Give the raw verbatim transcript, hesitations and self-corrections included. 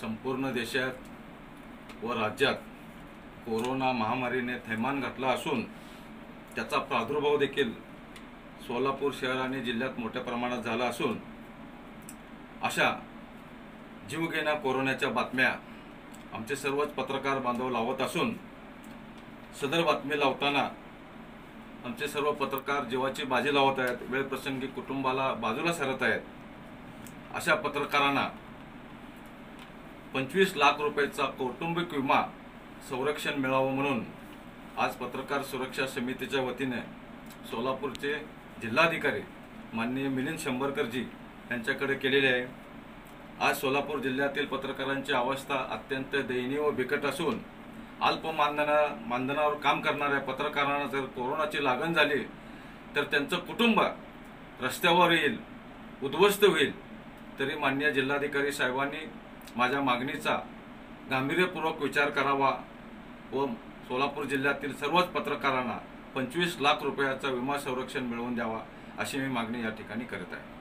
संपूर्ण देशात व राज्यात कोरोना महामारीने थैमान घातला असून त्याचा प्रादुर्भाव देखील सोलापूर शहर आणि जिल्ह्यात मोठ्या प्रमाणात झाला असून अशा जीवघेण्या कोरोनाच्या बातम्या आमचे सर्वच पत्रकार बांधव लावत असून सदर बातमी लावताना आमचे सर्व पत्रकार जीवाची बाजी लावत आहेत, वेळप्रसंगी कुटुंबाला बाजूला सरत आहेत। अशा पत्रकारांना पंचवीस लाख रुपयाचा कौटुंबिक विमा संरक्षण मिळावं म्हणून आज पत्रकार सुरक्षा समितीच्या वतीने सोलापूरचे जिल्हाधिकारी माननीय मिलिंद शंभरकरजी यांच्याकडे केलेले आहे। आज सोलापूर जिल्ह्यातील पत्रकारांची अवस्था अत्यंत दयनीय व बिकट असून अल्प मानधना मानधनावर काम करणाऱ्या पत्रकारांना जर कोरोनाची लागण झाली तर त्यांचं कुटुंब रस्त्यावर येईल, उद्ध्वस्त होईल। तरी माननीय जिल्हाधिकारी साहेबांनी माझ्या मागणीचा गांभीर्यपूर्वक विचार करावा व सोलापूर जिल्ह्यातील सर्वच पत्रकारांना पंचवीस लाख रुपयाचा विमा संरक्षण मिळवून द्यावा अशी मी मागणी या ठिकाणी करत आहे।